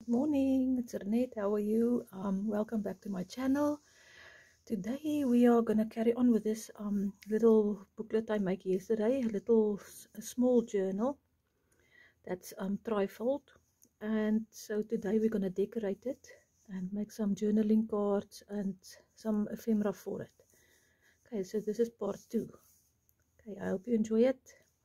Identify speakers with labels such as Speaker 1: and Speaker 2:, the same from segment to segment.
Speaker 1: Morning, it's Renette. How are you? Welcome back to my channel. Today we are gonna carry on with this little booklet I made yesterday, a small journal that's trifold. And so today we're gonna decorate it and make some journaling cards and some ephemera for it. Okay, so this is part 2. Okay, I hope you enjoy it.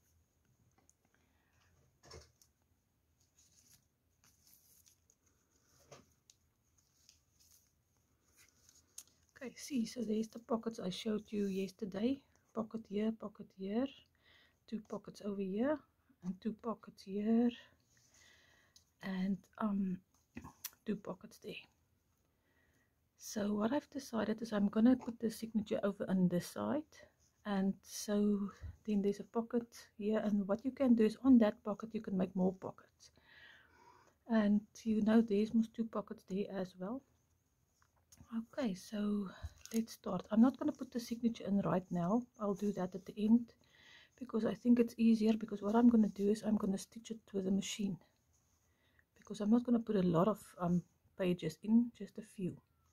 Speaker 1: Okay, see, so there's the pockets I showed you yesterday. Pocket here, 2 pockets over here, and 2 pockets here, and 2 pockets there. So what I've decided is I'm gonna put the signature over on this side, and so then there's a pocket here, and what you can do is on that pocket you can make more pockets, and there's most 2 pockets there as well. Okay, so let's start. I'm not going to put the signature in right now. I'll do that at the end because I think it's easier, because what I'm going to do is I'm going to stitch it with a machine, because I'm not going to put a lot of pages in, just a few.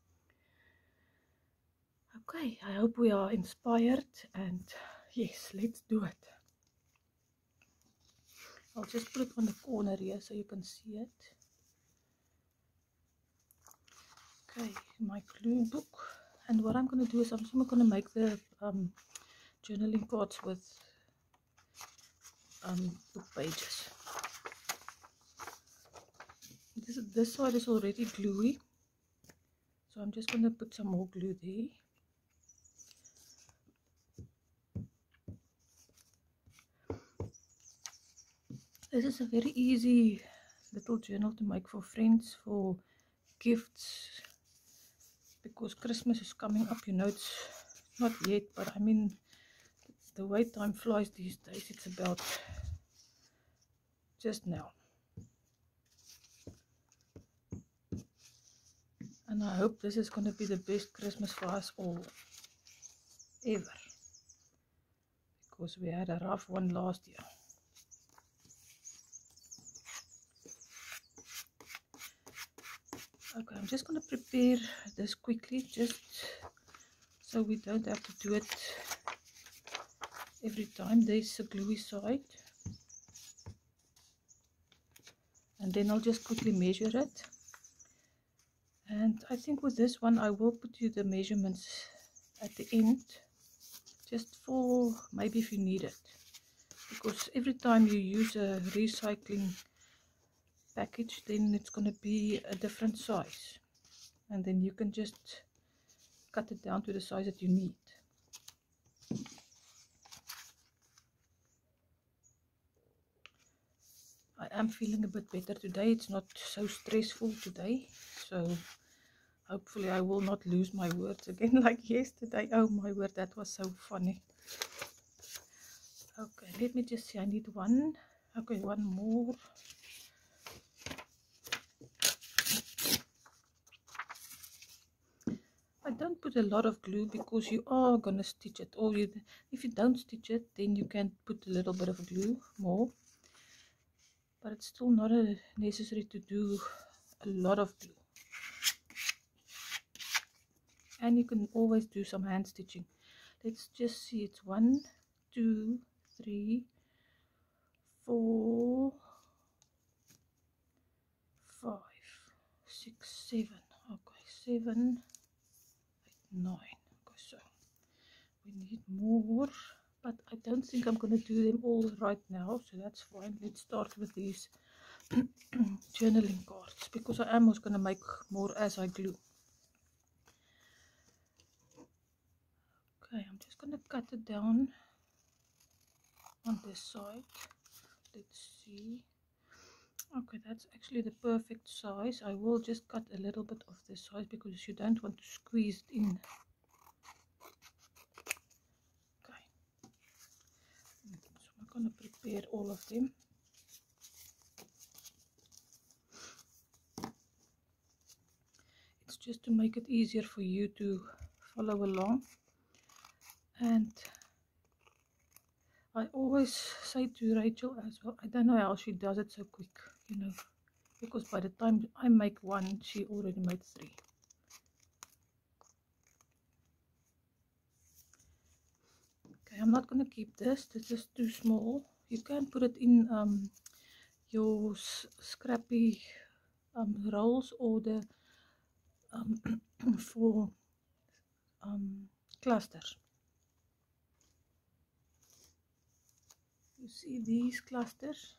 Speaker 1: Okay, I hope we are inspired, and yes, let's do it. I'll just put it on the corner here so you can see it. Okay, my glue book, and what I'm going to do is I'm just going to make the journaling cards with book pages. This side is already gluey, so I'm just going to put some more glue there. This is a very easy little journal to make for friends, for gifts, because Christmas is coming up. It's not yet, but I mean, the way time flies these days, it's about just now. And I hope this is going to be the best Christmas for us all ever, because we had a rough one last year. Okay, I'm just going to prepare this quickly, just so we don't have to do it every time. There's a gluey side, and then I'll just quickly measure it. And I think with this one I will put you the measurements at the end, just for maybe if you need it, because every time you use a recycling package, then it's going to be a different size, and then you can just cut it down to the size that you need. I am feeling a bit better today. It's not so stressful today, so hopefully I will not lose my words again like yesterday. Oh my word, that was so funny. Okay, let me just see. I need one. Okay, one more. I don't put a lot of glue because you are gonna stitch it, or if you don't stitch it, then you can put a little bit of glue more, but it's still not necessary to do a lot of glue. And you can always do some hand stitching. Let's just see. It's 1, 2, 3, 4, 5, 6, 7. Okay, 7, 8, 9. Okay, so we need more, but I don't think I'm going to do them all right now, so that's fine. Let's start with these journaling cards, because I am also going to make more as I glue. Okay, I'm just going to cut it down on this side. Let's see. Okay, that's actually the perfect size. I will just cut a little bit of this size because you don't want to squeeze it in. Okay, so I'm going to prepare all of them. It's just to make it easier for you to follow along. And I always say to Rachel as well, I don't know how she does it so quick, because by the time I make one, she already made 3. Okay, I'm not going to keep this. This is too small. You can put it in your scrappy rolls, or the for clusters. You see these clusters?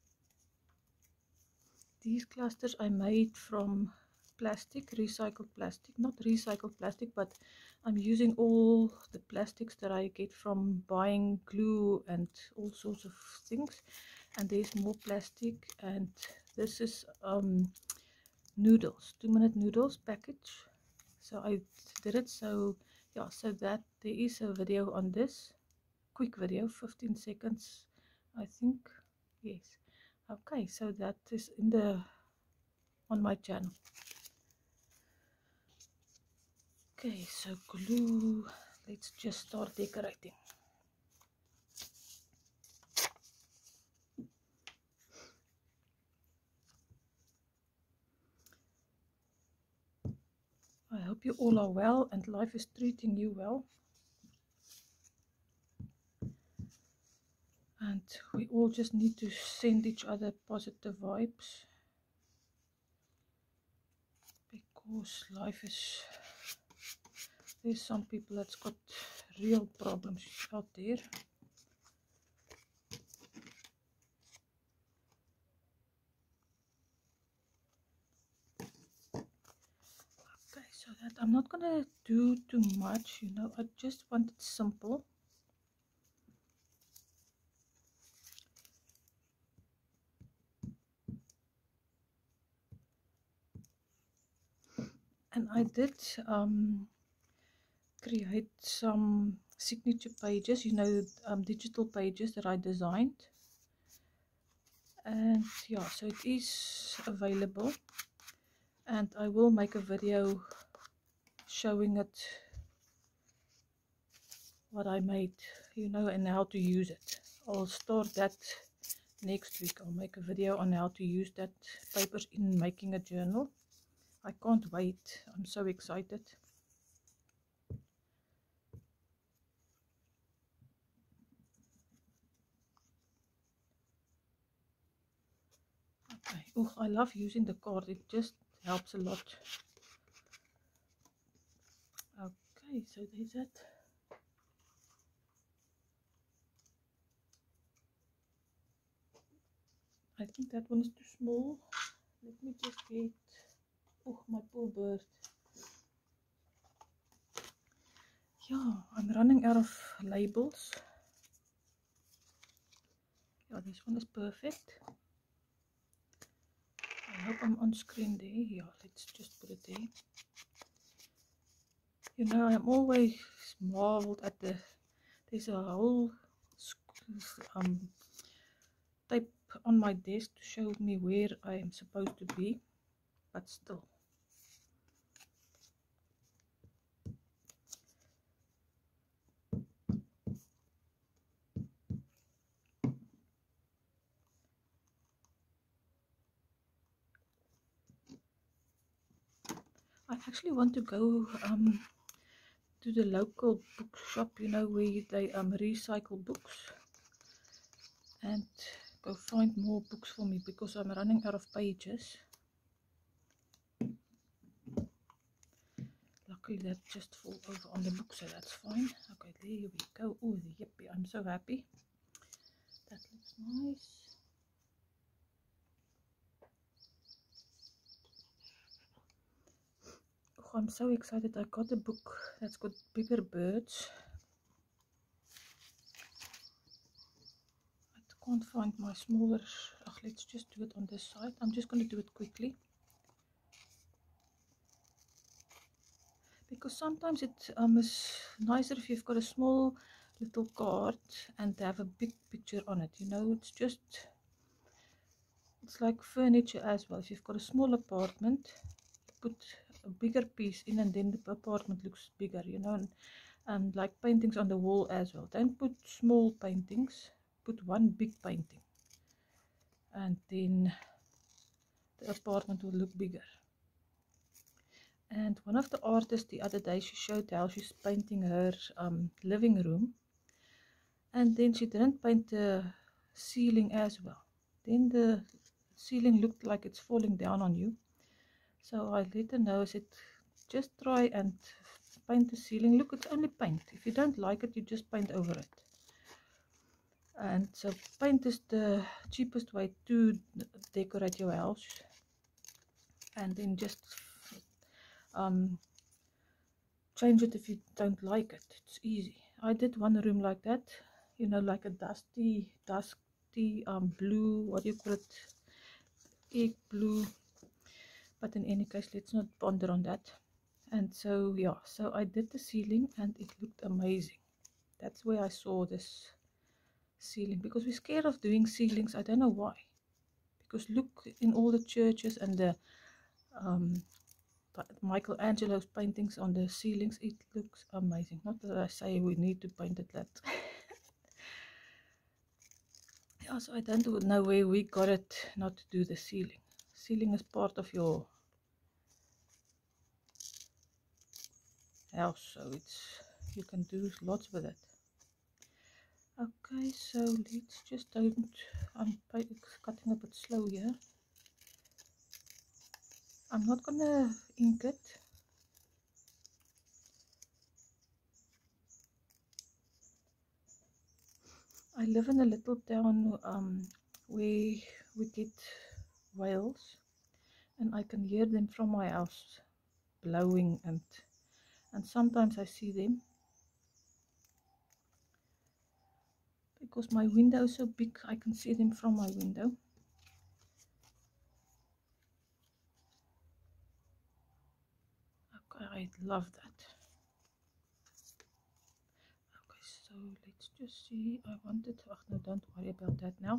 Speaker 1: These clusters I made from plastic, recycled plastic. Not recycled plastic, but I'm using all the plastics that I get from buying glue and all sorts of things. And there's more plastic, and this is noodles, 2-minute noodles package. So I did it so, yeah, so that there is a video on this, quick video, 15 seconds I think. Yes. Okay, so that is in the on my channel. Okay, so glue, let's just start decorating. I hope you all are well and life is treating you well. And we all just need to send each other positive vibes, because life is, there's some people that's got real problems out there. Okay, so that I'm not gonna do too much, you know, I just want it simple. And I did create some signature pages, you know, digital pages that I designed. And yeah, so it is available, and I will make a video showing it, what I made, you know, and how to use it. I'll start that next week. I'll make a video on how to use that papers in making a journal. I can't wait. I'm so excited. Okay. Oh, I love using the card. It just helps a lot. Okay, so there's that. I think that one is too small. Let me just get, oh, my poor bird. Yeah, I'm running out of labels. Yeah, this one is perfect. I hope I'm on screen there. Yeah, let's just put it there. You know, I'm always marveled at there's a whole tape on my desk to show me where I am supposed to be, but still. I actually want to go to the local bookshop, you know, where they recycle books, and go find more books for me, because I'm running out of pages. Luckily that just fall over on the book, so that's fine. Okay, there we go. Oh, yippee, I'm so happy. That looks nice. Oh, I'm so excited. I got a book that's got bigger birds. I can't find my smaller. Oh, let's just do it on this side. I'm just going to do it quickly, because sometimes it is nicer if you've got a small little card and have a big picture on it, you know. It's like furniture as well. If you've got a small apartment, put a bigger piece in, and then the apartment looks bigger, you know. And like paintings on the wall as well, don't put small paintings, put one big painting, and then the apartment will look bigger. And one of the artists the other day, she showed how she's painting her living room, and then she didn't paint the ceiling as well. Then the ceiling looked like it's falling down on you. So I let her know, I said, just try and paint the ceiling. Look, it's only paint. If you don't like it, you just paint over it. And so paint is the cheapest way to decorate your house. And then just change it if you don't like it. It's easy. I did one room like that, you know, like a dusty blue, what do you call it, egg blue. But in any case, let's not ponder on that. And so yeah, so I did the ceiling and it looked amazing. That's where I saw this ceiling, because we're scared of doing ceilings. I don't know why, because look, in all the churches and the Michelangelo's paintings on the ceilings, it looks amazing. Not that I say we need to paint it that. Yeah, so I don't know where we got it not to do the ceiling. Ceiling is part of your house, so you can do lots with it. Okay, so let's just I'm cutting a bit slow here. I'm not gonna ink it. I live in a little town where we get whales, and I can hear them from my house blowing, and sometimes I see them because my window is so big. I can see them from my window. Okay, I love that. Okay, so let's just see. I wanted, oh no, don't worry about that now.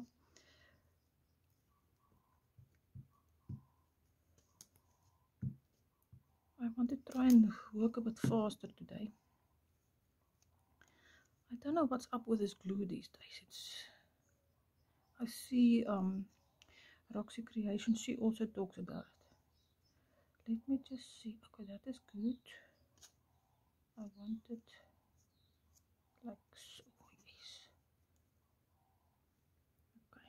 Speaker 1: I want to try and work a bit faster today. I don't know what's up with this glue these days. I see Roxy Creation, she also talks about it. Let me just see. Okay, that is good. I want it like so. Yes. Okay.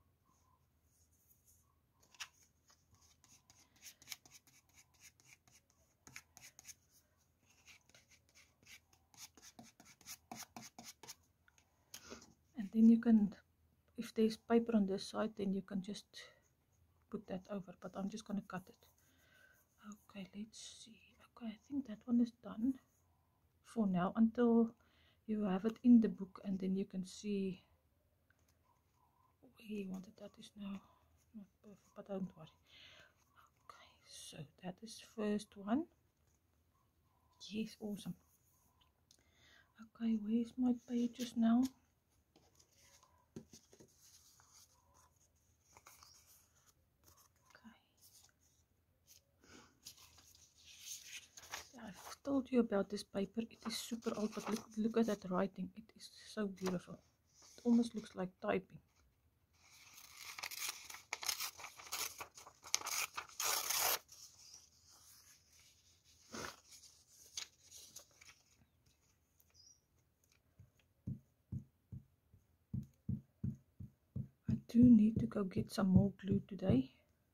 Speaker 1: And then you can, if there's paper on this side, then you can just put that over, but I'm just going to cut it. Okay, let's see. Okay, I think that one is done for now, until you have it in the book, and then you can see where you wanted. That is now not perfect, but don't worry. Okay, so that is first one. Yes, awesome. Okay, where's my pages now? I've told you about this paper. It is super old, but look at that writing. It is so beautiful. It almost looks like typing. I do need to go get some more glue today.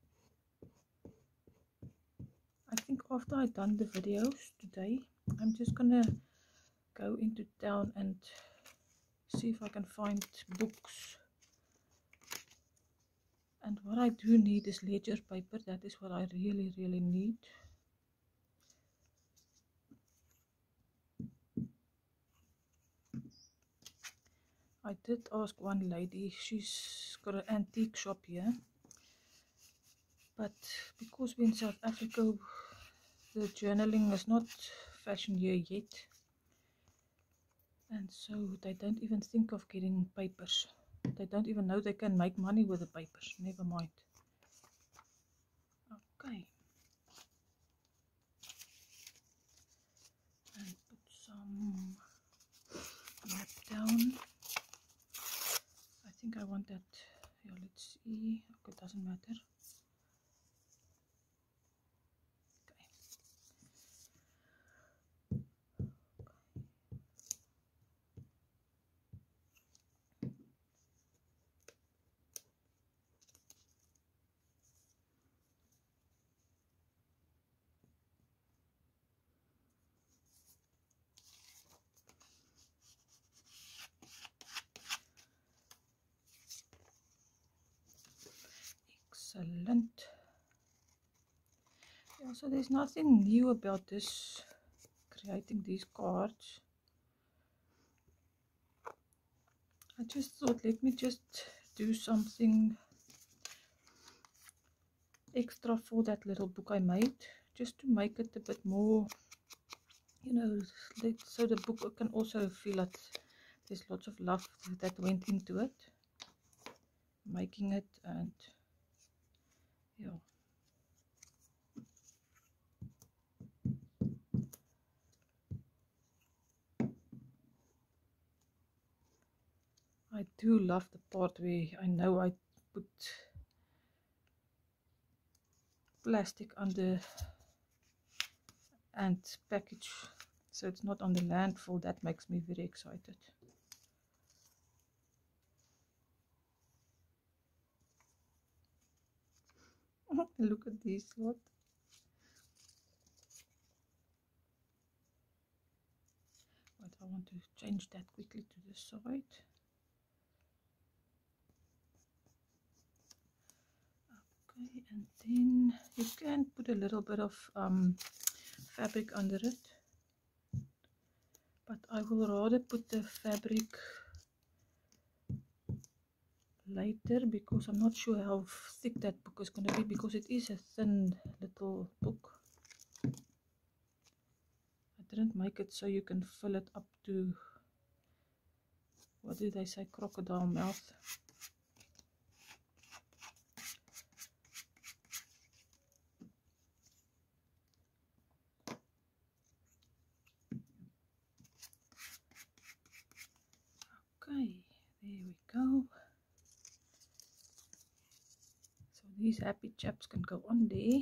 Speaker 1: I think after I've done the videos today, I'm just gonna go into town and see if I can find books. And what I do need is ledger paper. That is what I really, really need. I did ask one lady, she's got an antique shop here, but because we're in South Africa, the journaling is not fashion here yet, and so they don't even think of getting papers. They don't even know they can make money with the papers, never mind. Okay, and put some map down. I think I want that. Yeah, let's see. Okay, it doesn't matter. Excellent. Yeah, so there's nothing new about this, creating these cards. I just thought, let me just do something extra for that little book I made, just to make it a bit more, you know, so the book can also feel that there's lots of love that went into it, making it. And yeah, I do love the part where I know I put plastic on the and package so it's not on the landfill. That makes me very excited. Look at this lot. But I want to change that quickly to the side. Okay, and then you can put a little bit of fabric under it, but I will rather put the fabric later because I'm not sure how thick that book is going to be, because it is a thin little book. I didn't make it so you can fill it up to, what do they say, crocodile mouth. Okay, there we go. So these happy chaps can go on there.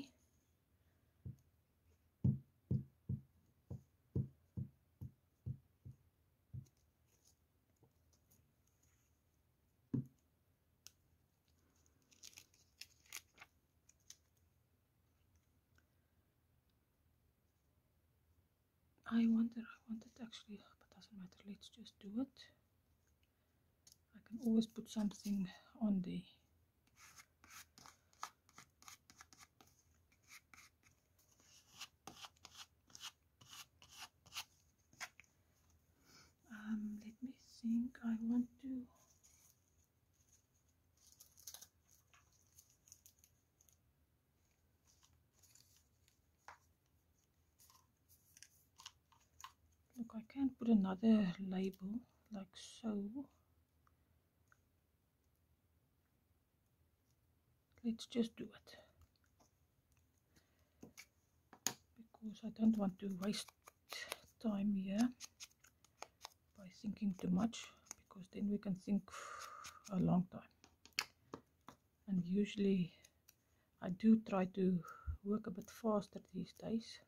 Speaker 1: I wanted actually, but doesn't matter, let's just do it. I can always put something on there. Let me think. I want to, look, I can put another label like so. Let's just do it, because I don't want to waste time here by thinking too much, because then we can think a long time. And usually I do try to work a bit faster these days.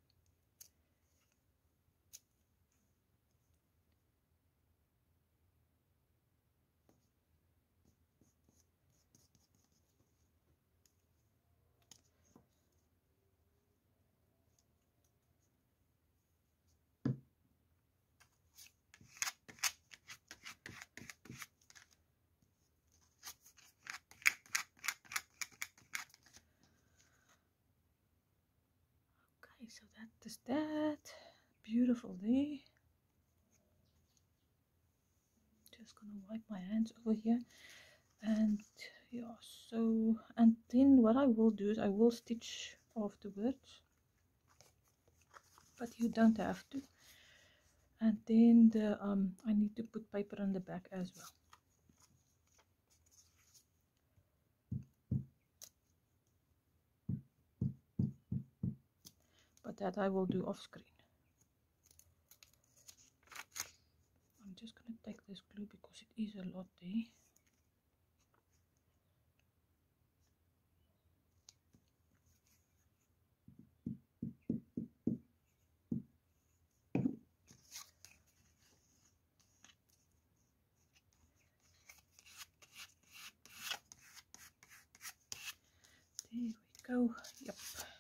Speaker 1: Okay, so that is that. Beautiful there. Just gonna wipe my hands over here. And yeah, so, and then what I will do is I will stitch afterwards, but you don't have to. And then the I need to put paper on the back as well. But that I will do off screen. I'm just going to take this glue because it is a lot there. There we go. Yep.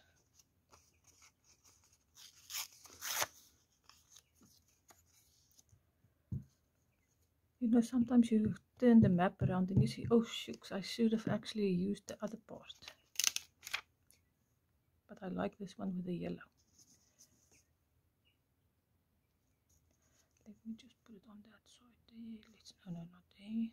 Speaker 1: You know, sometimes you turn the map around and you see, oh shooks, I should have actually used the other part. but I like this one with the yellow. Let me just put it on that side there. No, not there.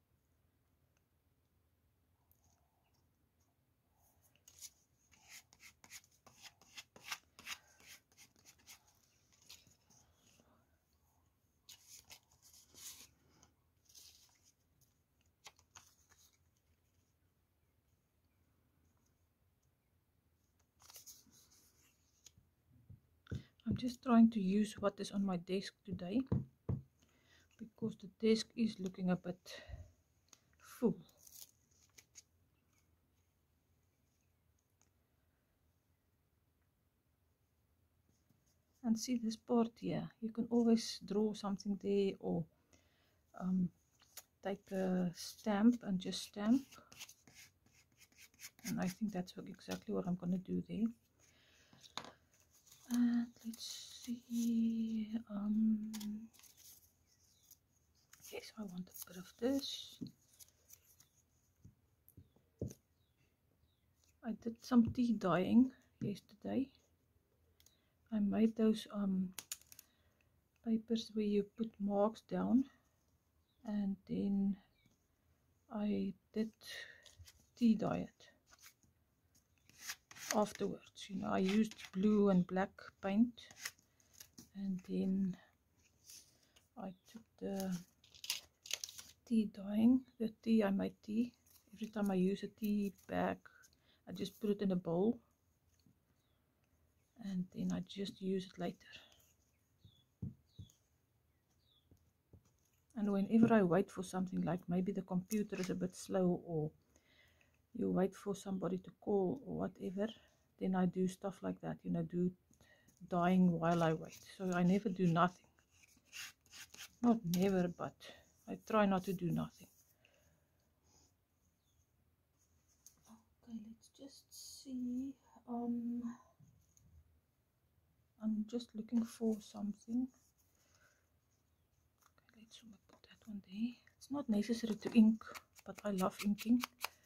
Speaker 1: I'm just trying to use what is on my desk today, because the desk is looking a bit full. And see this part here, you can always draw something there, or take a stamp and just stamp. And I think that's exactly what I'm going to do there. And let's see, yes, I want a bit of this. I did some tea dyeing yesterday. I made those papers where you put marks down, and then I did tea dye it afterwards. You know, I used blue and black paint, and then I took the tea dyeing, the tea, I made tea. Every time I use a tea bag, I just put it in a bowl, and then I just use it later. And whenever I wait for something, like maybe the computer is a bit slow, or you wait for somebody to call or whatever, then I do stuff like that, you know, do dyeing while I wait. So I never do nothing. Not never, but I try not to do nothing. Okay, let's just see. I'm just looking for something. Okay, let's put that one there. It's not necessary to ink, but I love inking.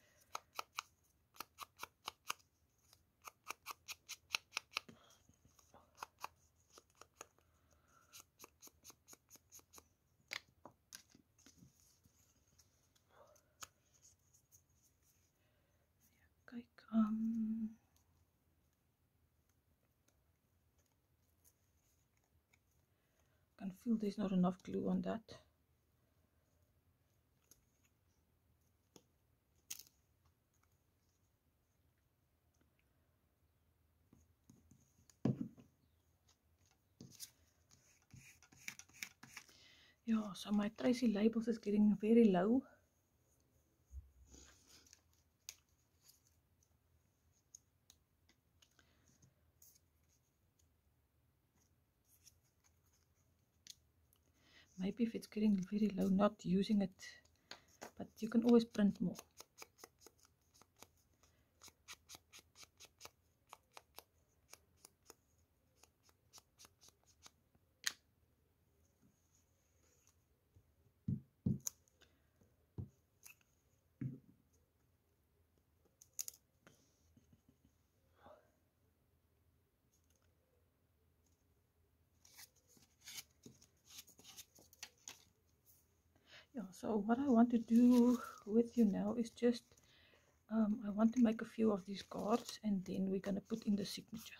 Speaker 1: Kyk, I can feel there's not enough glue on that. Yeah, so my Tracy labels is getting very low. Maybe if it's getting very low, not using it, but you can always print more. Yeah, so what I want to do with you now is just, I want to make a few of these cards, and then we're going to put in the signature.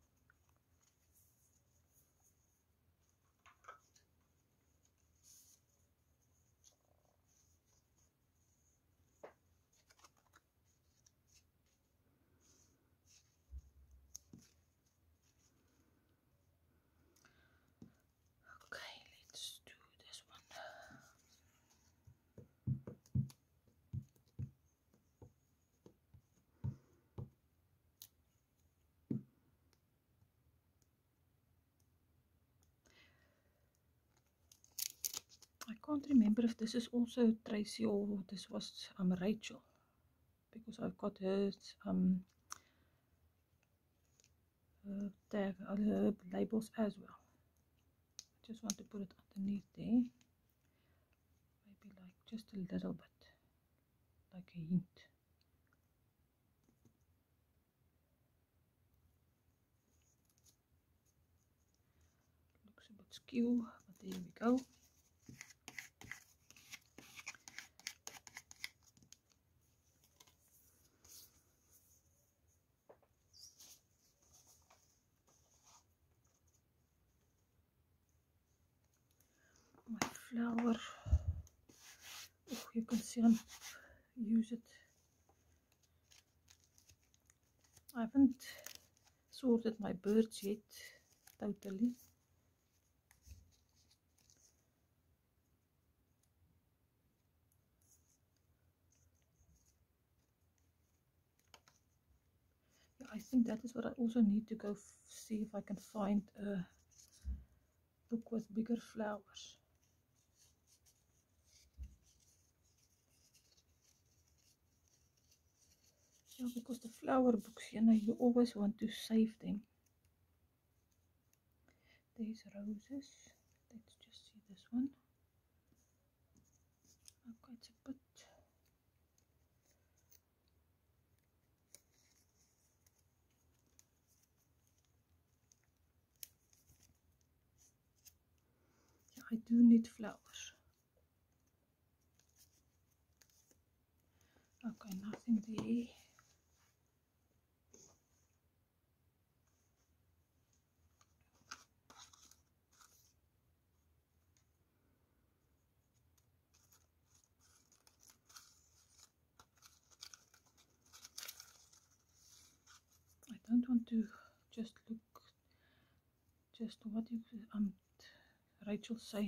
Speaker 1: Okay, let's do this one. I can't remember if this is also Tracy or this was Rachel, because I've got her tag, her labels as well. I just want to put it underneath there, maybe like just a little bit, like a hint. skew, but there we go. My flower, oh, you can see I'm use it. I haven't sorted my birds yet totally. Yeah, I think that is what I also need to go see if I can find a book with bigger flowers. Yeah, because the flower books, you know, you always want to save them. There's roses. Let's just see this one. Okay, it's a bit. Yeah, I do need flowers. Okay, nothing there. I don't want to just look, just what you, Rachel say.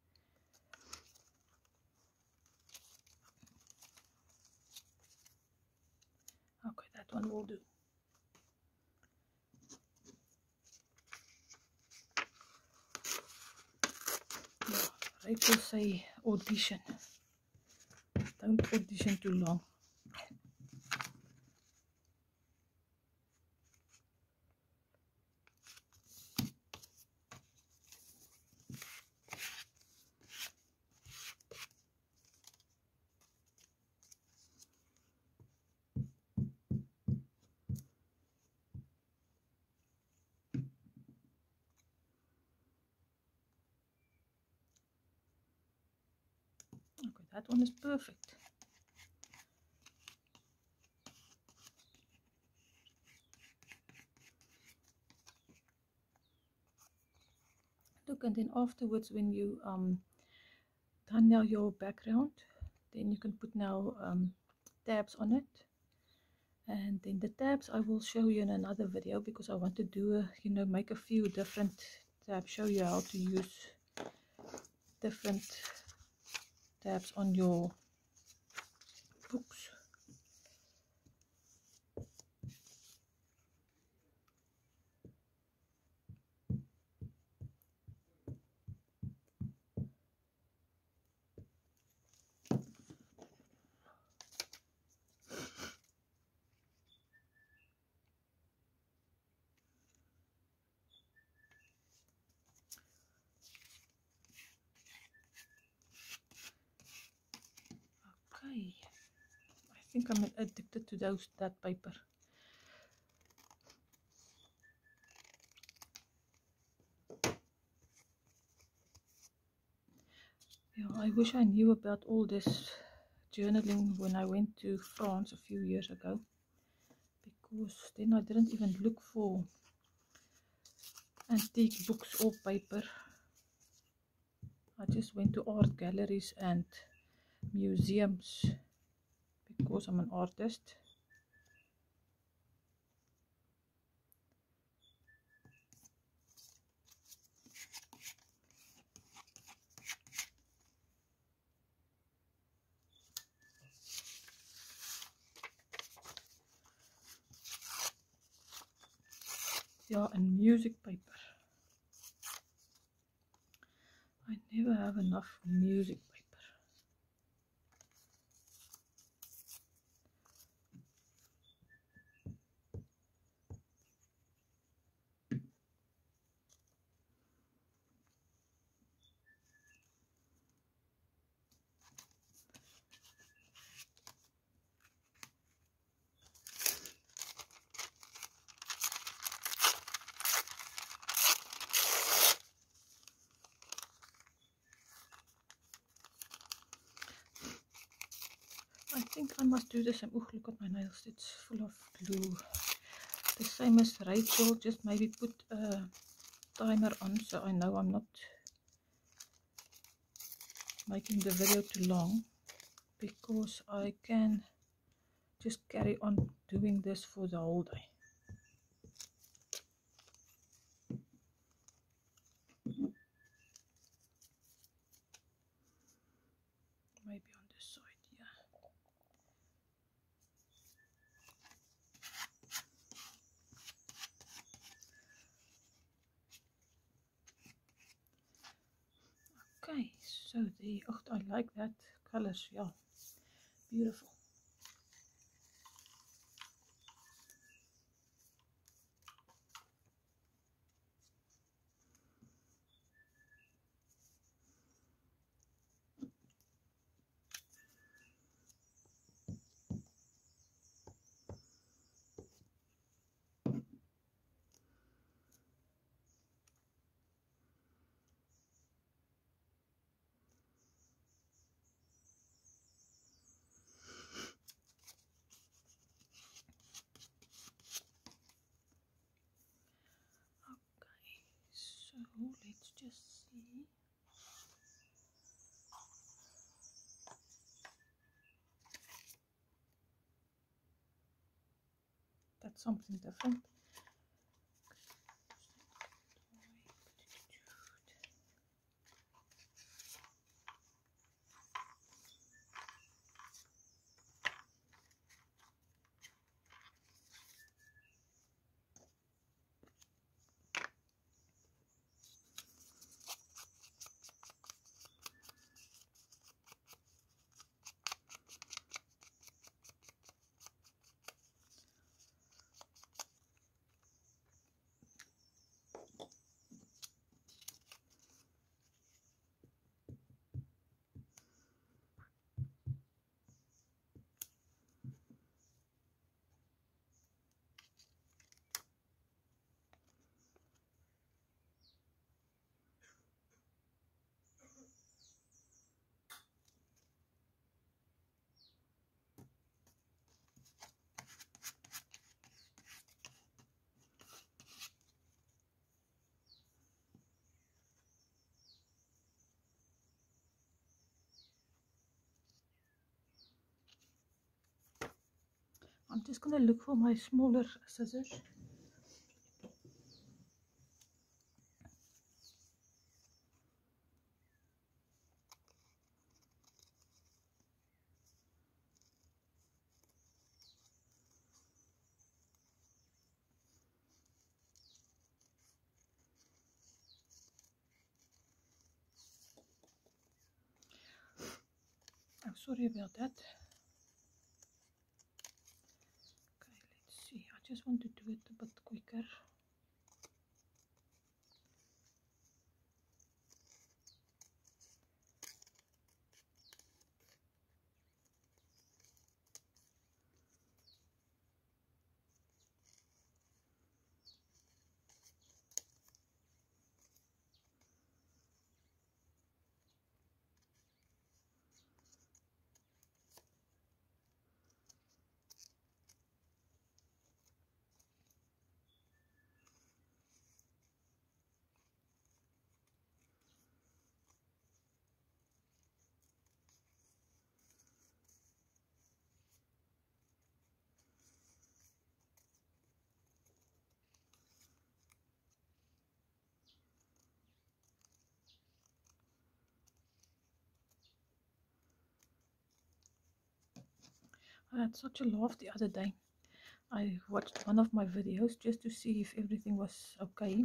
Speaker 1: Okay, that one will do. Yeah, Rachel say audition. Don't audition too long. Okay, that one is perfect. Look, and then afterwards, when you done now your background, then you can put now tabs on it, and then the tabs I will show you in another video, because I want to do a, you know, make a few different tabs, show you how to use different tabs on your books. Okay, I think I'm addicted to that paper. Yeah, I wish I knew about all this journaling when I went to France a few years ago, because then I didn't even look for antique books or paper. I just went to art galleries and museums because I'm an artist. Yeah, and music paper. I never have enough music paper. I think I must do the same. Oh, look at my nails, it's full of glue. The same as Rachel, just maybe put a timer on so I know I'm not making the video too long, because I can just carry on doing this for the whole day. Maybe on this side, yeah. Okay, so the, oh, I like that colors, yeah, beautiful. Okay, so let's just see. That's something different. I'm just gonna look for my smaller scissors. I'm sorry about that. Okay, let's see. I just want to do it a bit quicker. I had such a laugh the other day. I watched one of my videos just to see if everything was okay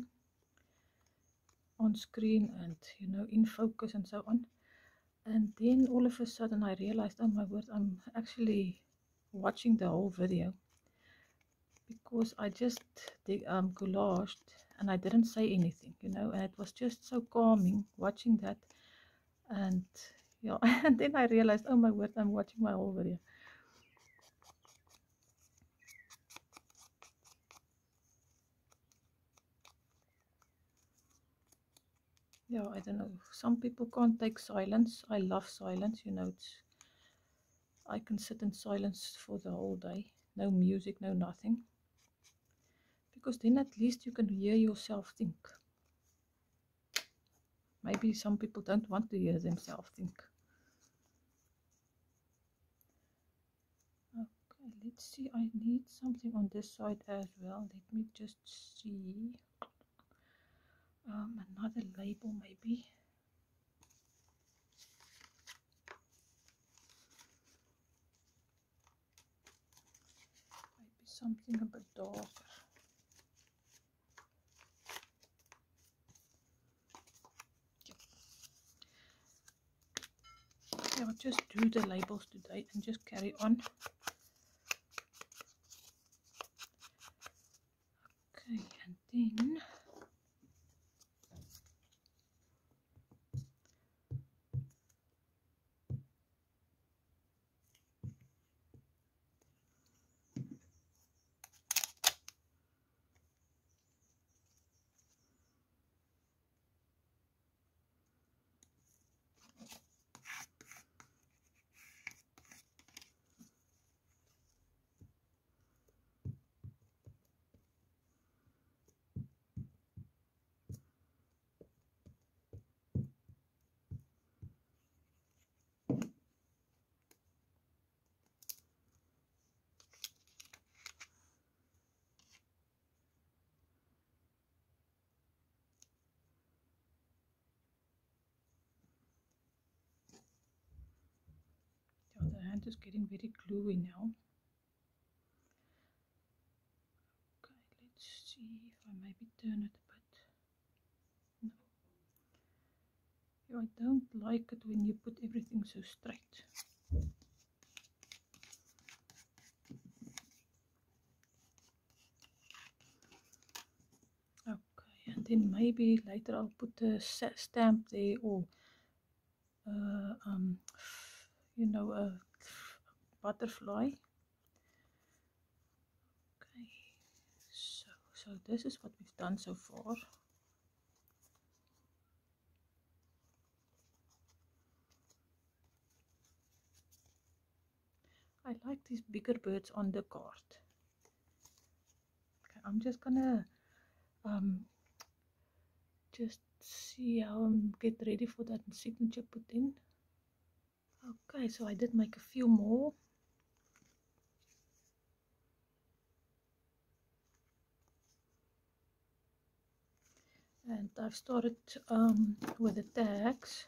Speaker 1: on screen and, you know, in focus and so on. And then all of a sudden I realized, oh my word, I'm actually watching the whole video, because I just collaged and I didn't say anything, you know, and it was just so calming watching that. And yeah, and then I realized, oh my word, I'm watching my whole video. Yeah, I don't know. Some people can't take silence. I love silence, you know. I can sit in silence for the whole day. No music, no nothing. Because then at least you can hear yourself think. Maybe some people don't want to hear themselves think. Okay, let's see. I need something on this side as well. Let me just see. Another label maybe. Maybe something a bit darker. Okay, I'll just do the labels today and just carry on. Okay, and then the hand is getting very gluey now. Okay, let's see if I maybe turn it a bit. No. I don't like it when you put everything so straight. Okay, and then maybe later I'll put a stamp there, or you know, a butterfly. Okay, so this is what we've done so far. I like these bigger birds on the card. Okay, I'm just gonna just see how I get ready for that signature put in. Okay, so I did make a few more. And I've started with the tags.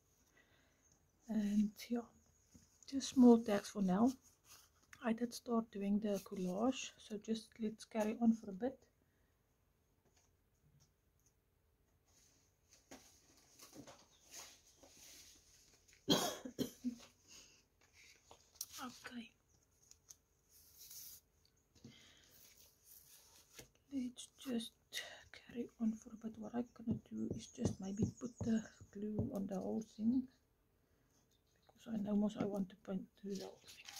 Speaker 1: And yeah, just small tags for now. I did start doing the collage, so just let's carry on for a bit. Okay, let's just carry on for a bit. What I'm gonna do is just maybe put the glue on the whole thing, because I know most I want to paint through the whole thing.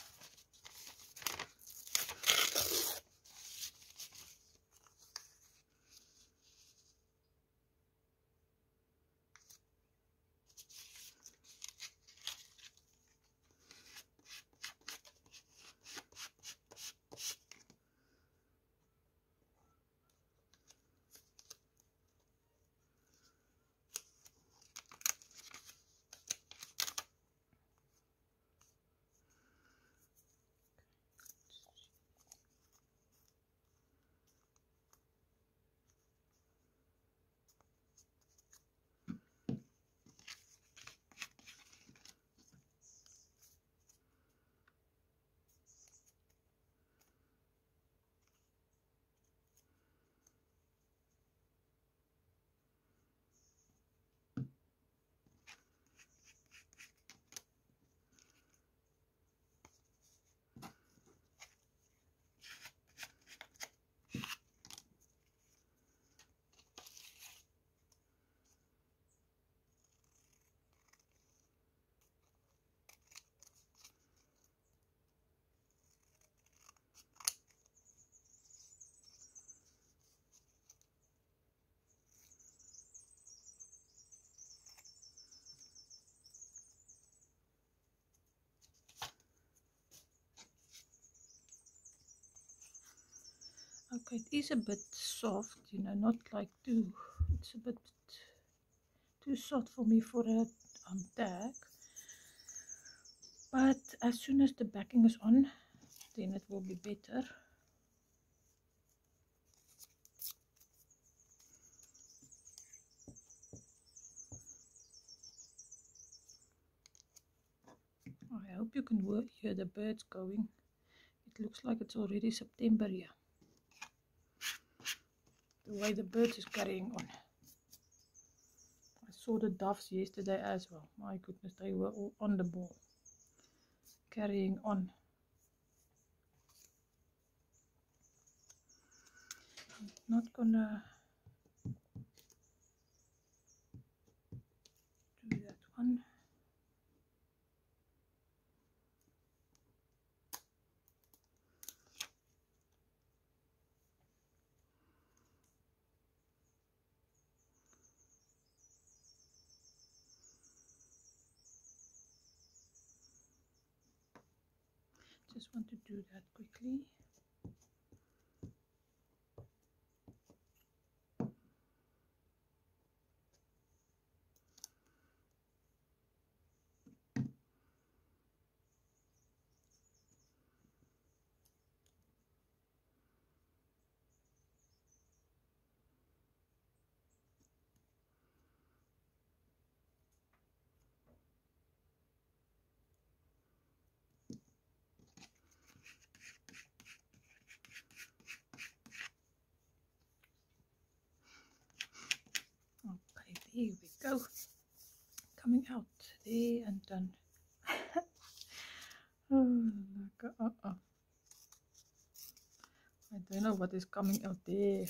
Speaker 1: Okay, it is a bit soft, you know, not like too, it's a bit too soft for me for a tag. But as soon as the backing is on, then it will be better. I hope you can hear the birds going. It looks like it's already September here. The way the birds is carrying on. I saw the doves yesterday as well. My goodness, they were all on the ball. Carrying on. I'm not gonna do that one. Just want to do that quickly. Okay, there we go. Coming out there and done. I don't know what is coming out there.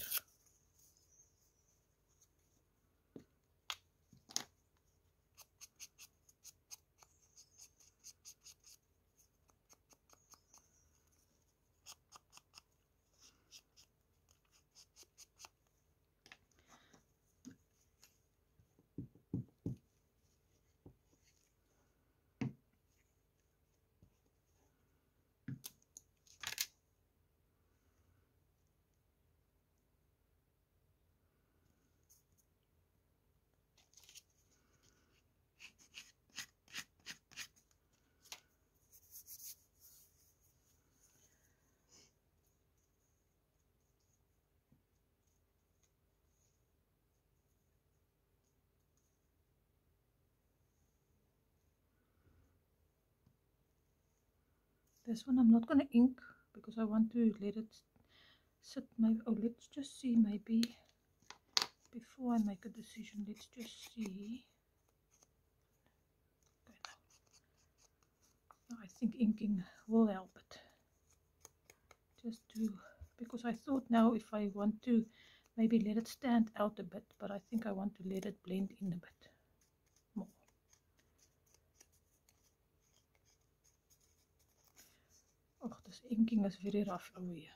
Speaker 1: This one I'm not going to ink because I want to let it sit. Maybe, oh, let's just see, maybe before I make a decision, let's just see. Okay, no, I think inking will help it. Just to, because I thought now if I want to maybe let it stand out a bit, but I think I want to let it blend in a bit more. Oh, this inking is very rough over here.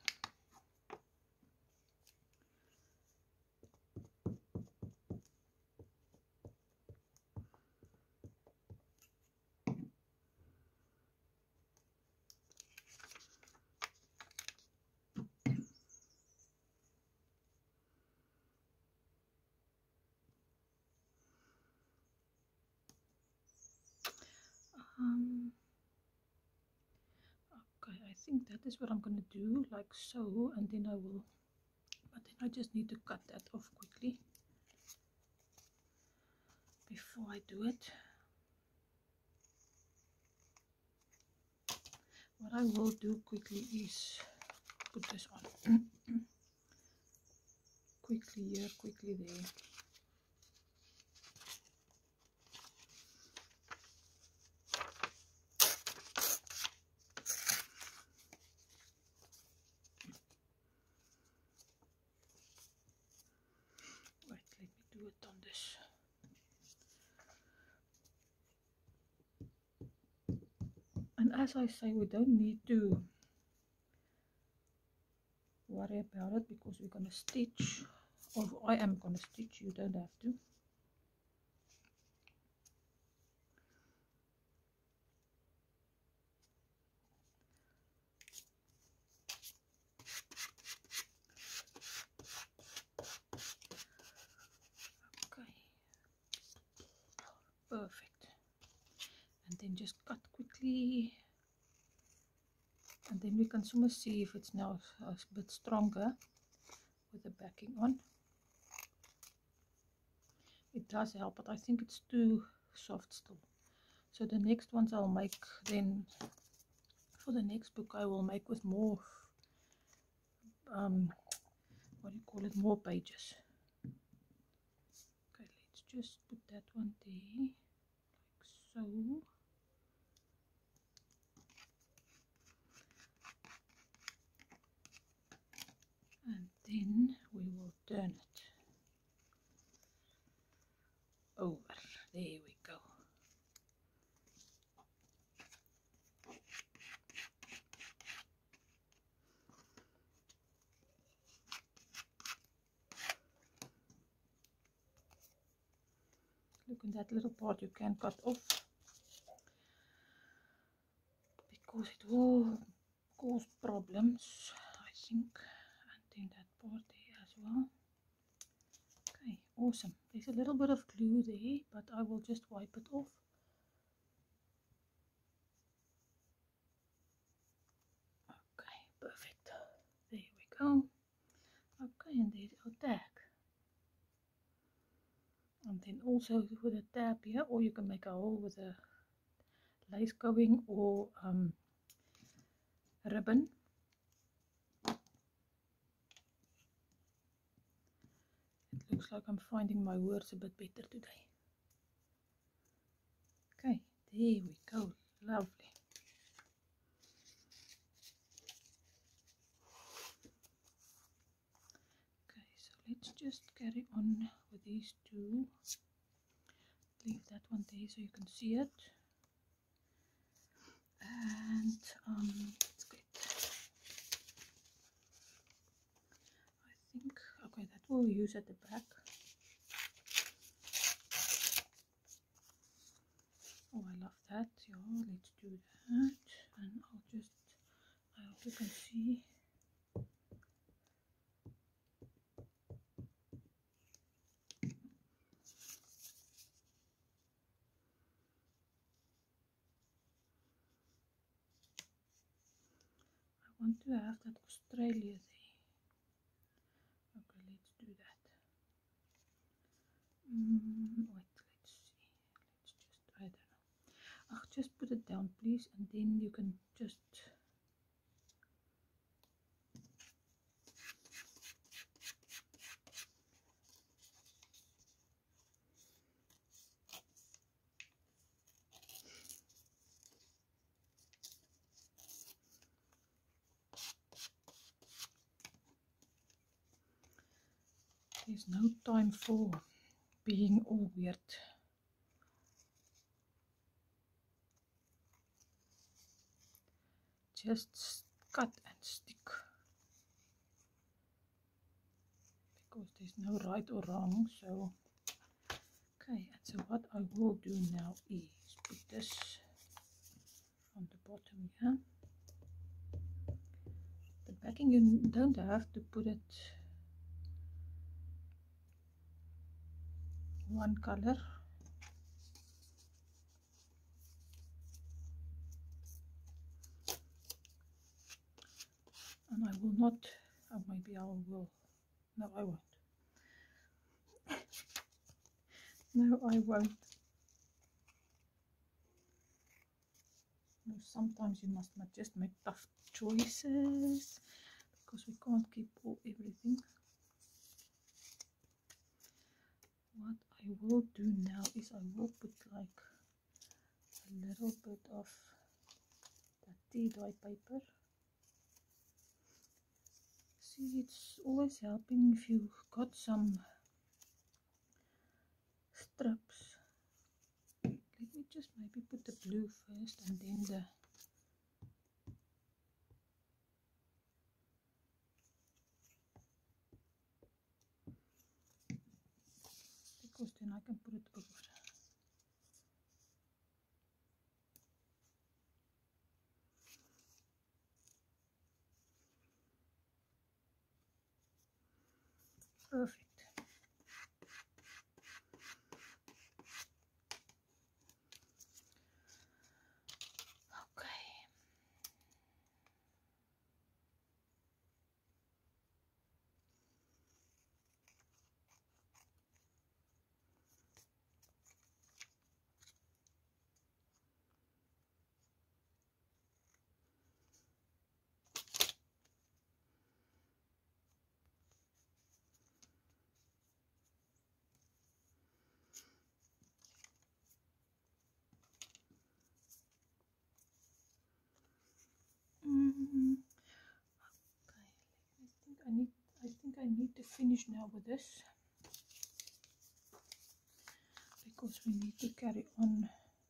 Speaker 1: Okay, I think that is what I'm going to do, like so, and then I will, but then I just need to cut that off quickly before I do it. What I will do quickly is put this on. Quickly here, quickly there. Wait, let me do it on this. And as I say, we don't need to worry about it because we're going to stitch, or I am going to stitch, you don't have to. then just cut quickly, and then we can somewhat see if it's now a bit stronger with the backing on. It does help, but I think it's too soft still. So the next ones I'll make then, for the next book I will make with more what do you call it, more pages. Okay, let's just put that one there, like so. And then we will turn it over. There we go. Look at that little part you can cut off, because it will cause problems, I think. And then that part there as well. Okay, awesome. There's a little bit of glue there, but I will just wipe it off. Okay, perfect. There we go. Okay, and there's our tag. And then also with a tab here, or you can make a hole with a lace going or ribbon. It looks like I'm finding my words a bit better today. Okay, there we go. Lovely. Okay, so let's just carry on with these two. Leave that one there so you can see it. And let's get, I think, okay, that we'll use at the back. Oh, I love that. Yeah, let's do that. And I hope you can see. I want to have that Australia there. Okay, let's do that. Wait, let's see. Let's just, I don't know. Just put it down, please, and then you can just. There's no time for being all weird. Just cut and stick, because there's no right or wrong. So okay, and so what I will do now is put this on the bottom here. The backing, you don't have to put it one color. And I will not, or maybe I will, no I won't. No, I won't. No, sometimes you must not just make tough choices, because we can't keep everything. What I will do now is I will put like a little bit of that tea dye paper. See, it's always helping if you've got some strips. Let me just maybe put the blue first and then the because then I can put it over. Perfect. finish now with this, because we need to carry on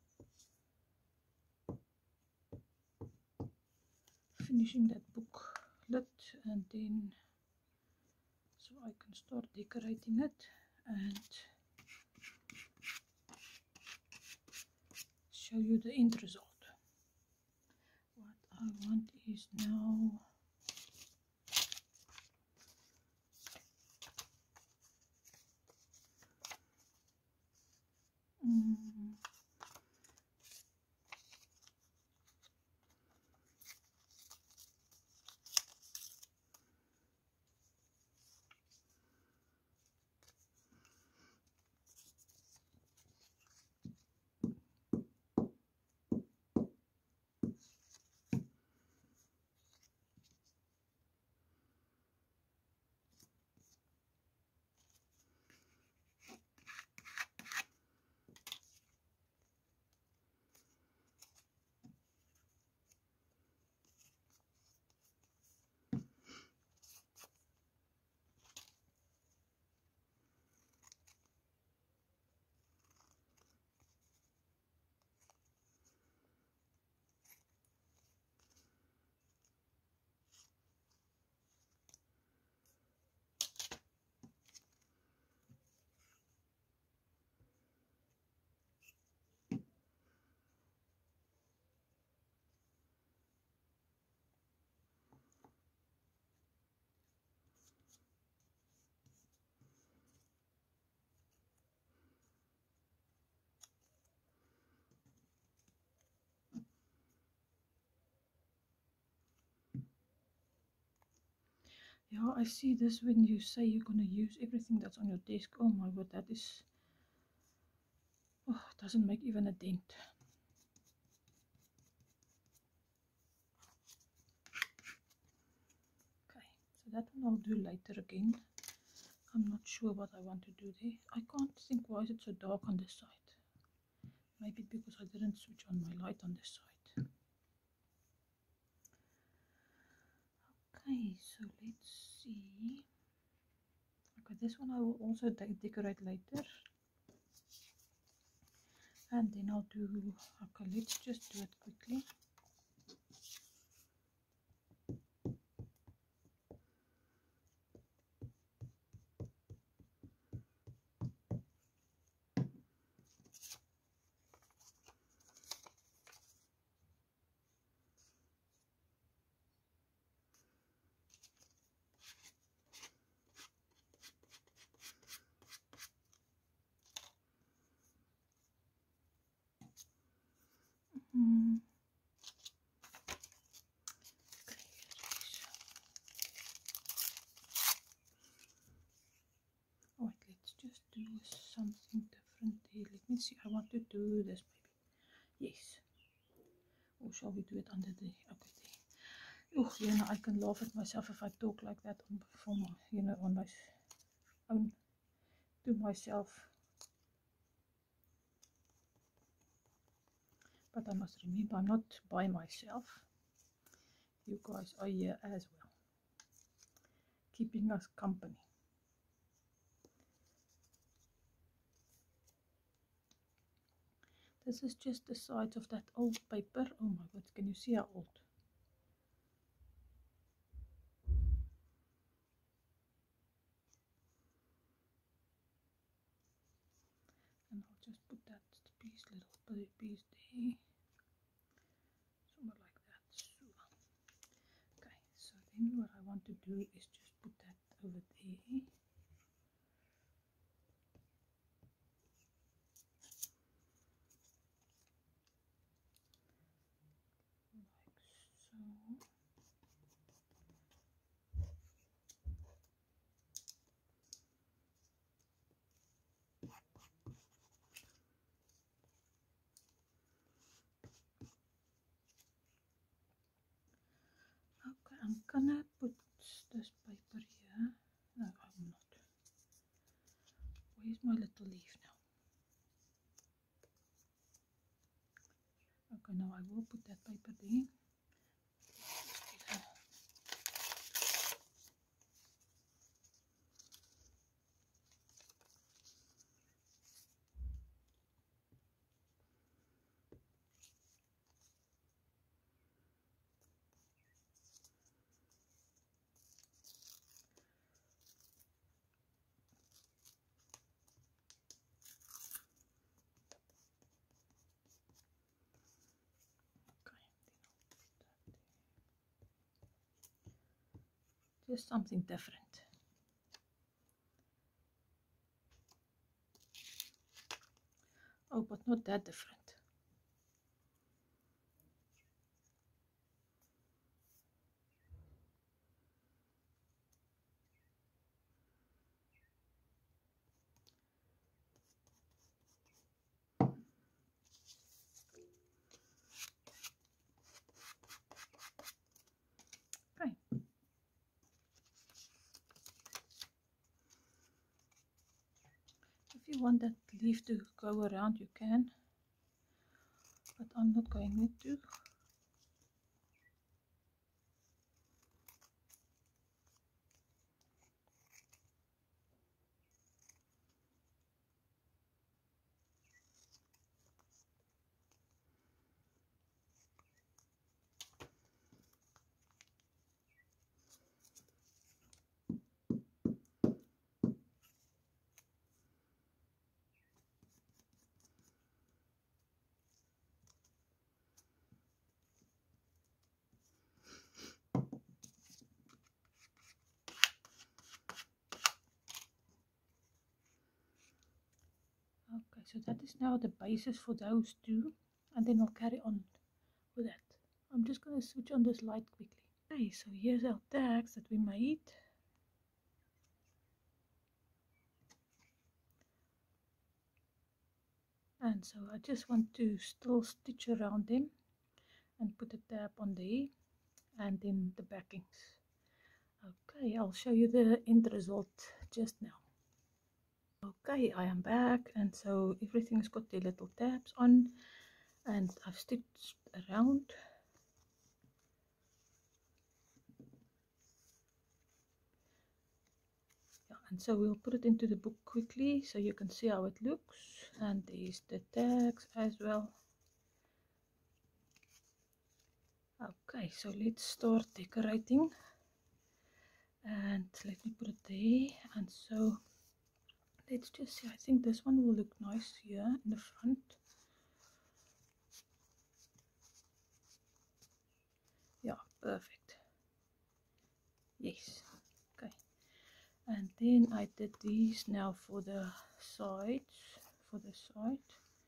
Speaker 1: finishing that booklet, and then so I can start decorating it and show you the end result. What I want is now yeah, I see this when you say you're going to use everything that's on your desk. Oh my word, that is, oh, it doesn't make even a dent. Okay, so that one I'll do later again. I'm not sure what I want to do there. I can't think why is it so dark on this side. Maybe because I didn't switch on my light on this side. Okay, so let's see. Okay, this one I will also decorate later. And then I'll do, okay, let's just do it quickly. Alright, let's just do something different here. Let me see, I want to do this maybe. Yes. Or shall we do it under the, okay, there. Oh, you know, I can laugh at myself if I talk like that on my, you know, on my own, to myself. But I must remember, I'm not by myself. You guys are here as well, keeping us company. This is just the sides of that old paper. Oh my god, can you see how old? And I'll just put that piece, little piece there. Somewhere like that. So, okay, so then what I want to do is just put that over there. Like so. Okay, I'm gonna put this paper here. No, I'm not. Where's my little leaf now? Okay, now I will put that paper there. just something different. Oh, but not that different. Okay. If you want that leaf to go around, you can, but I'm not going to. Okay, so that is now the basis for those two, and then I'll carry on with that. I'm just going to switch on this light quickly. Okay, so here's our tags that we made. And so I just want to still stitch around them and put a tab on there, and then the backings. Okay, I'll show you the end result just now. Okay, I am back, and so everything's got their little tabs on, and I've stitched around. Yeah, and so we'll put it into the book quickly so you can see how it looks, and there's the tags as well. Okay, so let's start decorating, and let me put it there. And so let's just see, I think this one will look nice here in the front. Yeah, perfect. Yes. Okay, and then I did these now for the sides, for the side.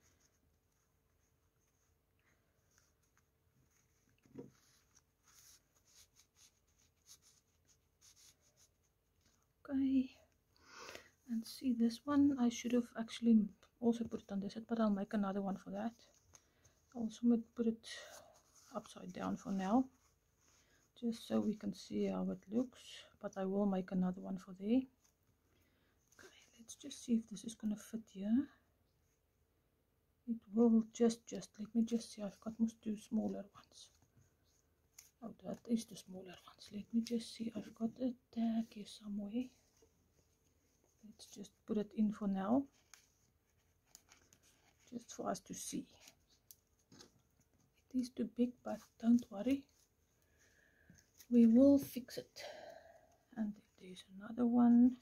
Speaker 1: Okay, and see this one, I should have actually also put it on this side, but I'll make another one for that. I also might put it upside down for now, just so we can see how it looks, but I will make another one for there. Okay, let's just see if this is going to fit here. It will just let me just see, I've got most two smaller ones. Oh, that is the smaller ones. Let me just see, I've got a tag here somewhere. Let's just put it in for now, just for us to see. It is too big, but don't worry, we will fix it. And there's another one.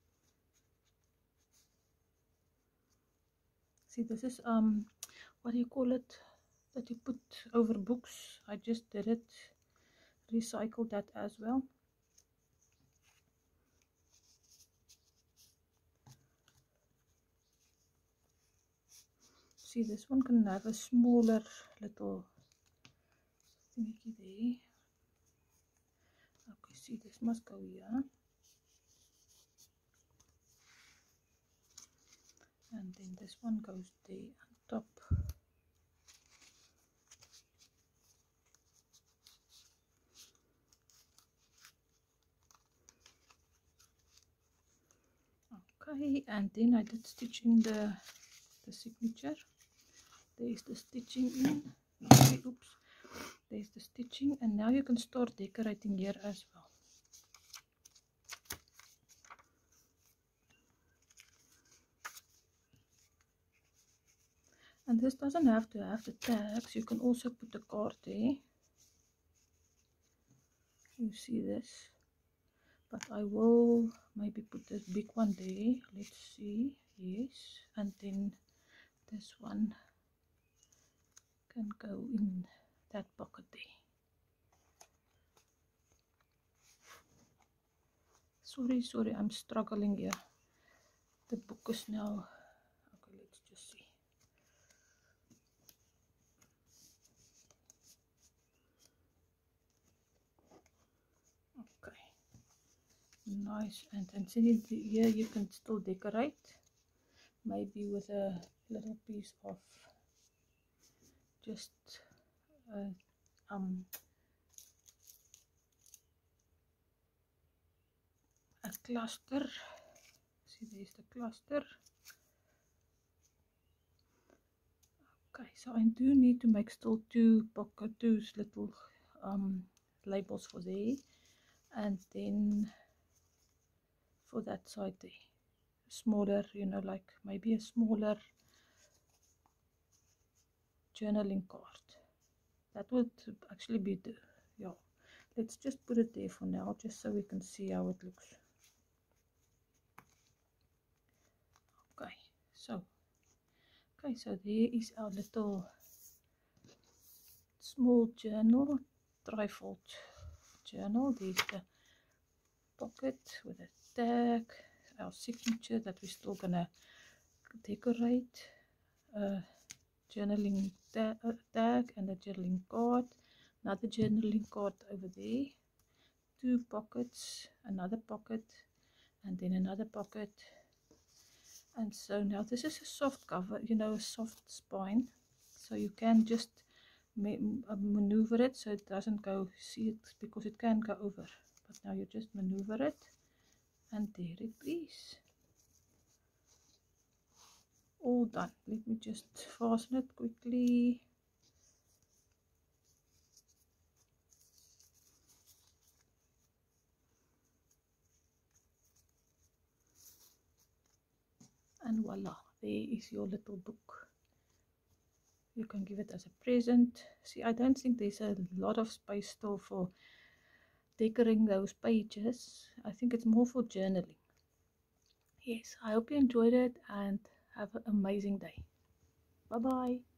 Speaker 1: See, this is what do you call it, that you put over books. I just did it, recycled that as well. See, this one can have a smaller little thingy there. Okay, see, this must go here, and then this one goes there on top. Okay, and then I did stitch in the signature. There's the stitching in. Okay, oops, there's the stitching, and now you can start decorating here as well. And this doesn't have to have the tags, you can also put the card there. You see this, but I will maybe put this big one there. Let's see, yes, and then this one can go in that pocket there. Sorry, I'm struggling here. The book is now, okay, let's just see. Okay, nice. And then see here you can still decorate, maybe with a little piece of just a cluster. See, there's the cluster. Okay, so I do need to make still two little labels for there, and then for that side there, smaller, you know, like maybe a smaller journaling card. That would actually be the, yeah, let's just put it there for now, just so we can see how it looks. Okay, so there is our little small journal, trifold journal. There's the pocket with a tag, our signature that we're still gonna decorate, journaling tag and a journaling card, another journaling card over there, two pockets, another pocket, and then another pocket. And so now this is a soft cover, you know, a soft spine, so you can just maneuver it so it doesn't go, see it, because it can go over, but now you just maneuver it, and there it is, all done. Let me just fasten it quickly. And voila, there is your little book. You can give it as a present. See, I don't think there's a lot of space still for decorating those pages. I think it's more for journaling. Yes, I hope you enjoyed it and have an amazing day. Bye bye.